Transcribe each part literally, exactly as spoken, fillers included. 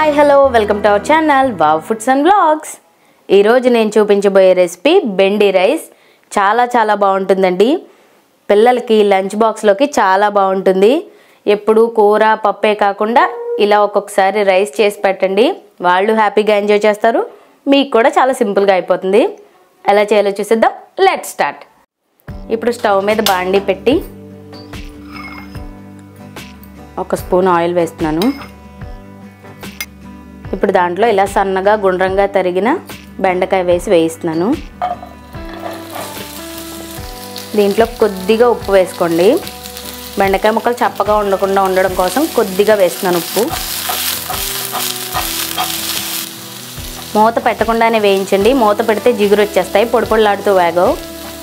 Hi hello welcome to our channel wow foods and vlogs. ఈరోజు నేను చూపించబోయే recipe బెండి rice. చాలా చాలా బాగుంటుందండి. పిల్లలకి లంచ్ బాక్స్లోకి చాలా బాగుంటుంది. ఎప్పుడు కూర పప్పే కాకుండా ఇలా ఒక్కొక్కసారి రైస్ చేసి పెట్టండి, వాళ్ళు హ్యాపీగా ఎంజాయ్ చేస్తారు. మీకు కూడా చాలా సింపుల్గా అయిపోతుంది. ఎలా చేయాలో చూసేద్దాం. Let start. ఇప్పుడు స్టవ్ మీద బాండీ పెట్టి ఒక స్పూన్ ఆయిల్ వేస్తున్నాను. ఇప్పుడు దాంట్లో ఇలా సన్నగా గుండ్రంగా తరిగిన బెండకాయ వేసి వేయిస్తున్నాను. దీంట్లో కొద్దిగా ఉప్పు వేసుకోండి. బెండకాయ ముక్కలు చప్పగా ఉండకుండా ఉండడం కోసం కొద్దిగా వేస్తున్నాను ఉప్పు. మూత పెట్టకుండానే వేయించండి. మూత పెడితే జిగురు వచ్చేస్తాయి, పొడి పొడిలాడుతూ వేగవు.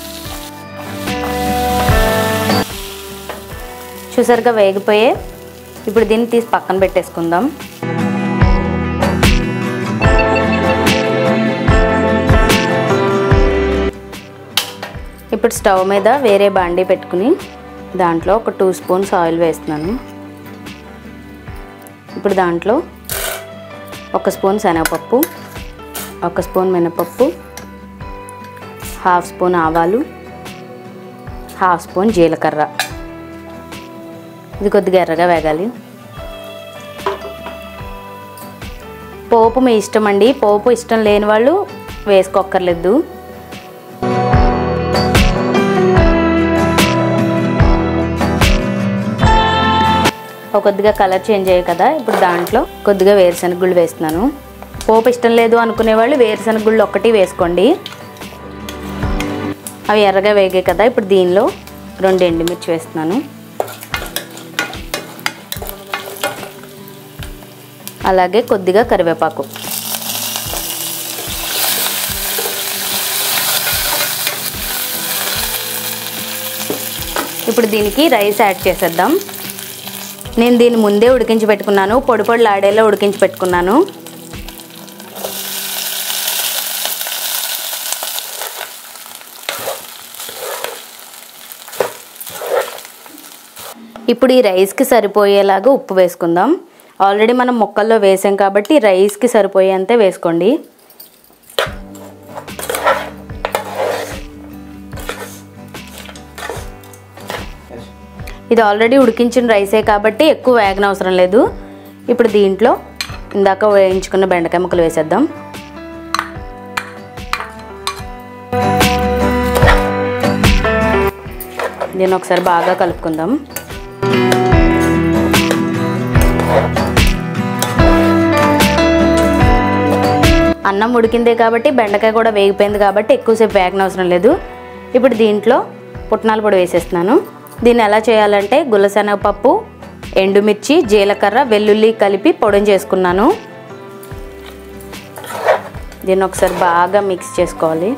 చూసారుగా వేగిపోయే. ఇప్పుడు దీన్ని తీసి పక్కన పెట్టేసుకుందాం. ఇప్పుడు స్టవ్ మీద వేరే బాండీ పెట్టుకుని దాంట్లో ఒక టూ స్పూన్స్ ఆయిల్ వేస్తున్నాను. ఇప్పుడు దాంట్లో ఒక స్పూన్ శనగపప్పు, ఒక స్పూన్ మినపప్పు, హాఫ్ స్పూన్ ఆవాలు, హాఫ్ స్పూన్ జీలకర్ర. ఇది కొద్దిగా ఎర్రగా వేగాలి. పోపు మీ ఇష్టం అండి. పోపు ఇష్టం లేని వాళ్ళు వేసుకోక్కర్లేదు. కొద్దిగా కలర్ చేంజ్ అయ్యాయి కదా, ఇప్పుడు దాంట్లో కొద్దిగా వేరుశనగ గుళ్ళు వేస్తున్నాను. పోపు ఇష్టం లేదు అనుకునే వాళ్ళు వేరుశనగ గుళ్ళు ఒక్కటి వేసుకోండి. అవి ఎర్రగా వేగాయి కదా, ఇప్పుడు దీనిలో రెండు ఎండుమిర్చి వేస్తున్నాను. అలాగే కొద్దిగా కరివేపాకు. ఇప్పుడు దీనికి రైస్ యాడ్ చేసేద్దాం. నేను దీన్ని ముందే ఉడికించి పెట్టుకున్నాను, పొడి పొడిలాడేలా ఉడికించి పెట్టుకున్నాను. ఇప్పుడు ఈ రైస్కి సరిపోయేలాగా ఉప్పు వేసుకుందాం. ఆల్రెడీ మనం ముక్కల్లో వేసాం కాబట్టి రైస్కి సరిపోయేంతే వేసుకోండి. ఇది ఆల్రెడీ ఉడికించిన రైసే కాబట్టి ఎక్కువ వేగనవసరం లేదు. ఇప్పుడు దీంట్లో ఇందాక వేయించుకున్న బెండకాయ ముక్కలు వేసేద్దాం. దీన్ని ఒకసారి బాగా కలుపుకుందాం. అన్నం ఉడికిందే కాబట్టి బెండకాయ కూడా వేగిపోయింది కాబట్టి ఎక్కువసేపు వేగనవసరం లేదు. ఇప్పుడు దీంట్లో పుట్నాల పొడి వేసేస్తున్నాను. దీన్ని ఎలా చేయాలంటే గుల్లశనగపప్పు, ఎండుమిర్చి, జీలకర్ర, వెల్లుల్లి కలిపి పొడిని చేసుకున్నాను. దీన్ని ఒకసారి బాగా మిక్స్ చేసుకోవాలి.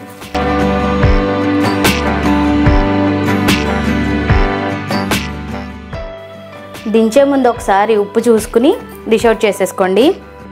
దించే ముందు ఒకసారి ఉప్పు చూసుకుని డిష్ అవుట్ చేసేసుకోండి.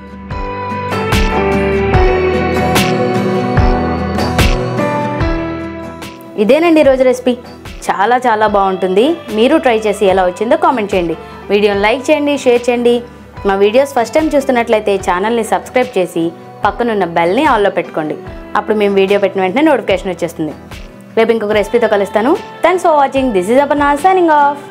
ఇదేనండి ఈరోజు రెసిపీ. చాలా చాలా బాగుంటుంది. మీరు ట్రై చేసి ఎలా వచ్చిందో కామెంట్ చేయండి. వీడియోని లైక్ చేయండి, షేర్ చేయండి. మా వీడియోస్ ఫస్ట్ టైం చూస్తున్నట్లయితే ఛానల్ని సబ్స్క్రైబ్ చేసి పక్కనున్న బెల్ని ఆన్లో పెట్టుకోండి. అప్పుడు మేము వీడియో పెట్టిన వెంటనే నోటిఫికేషన్ వచ్చేస్తుంది. రేపు ఇంకొక రెసిపీతో కలుస్తాను. Thanks for watching. This is Aparna signing of.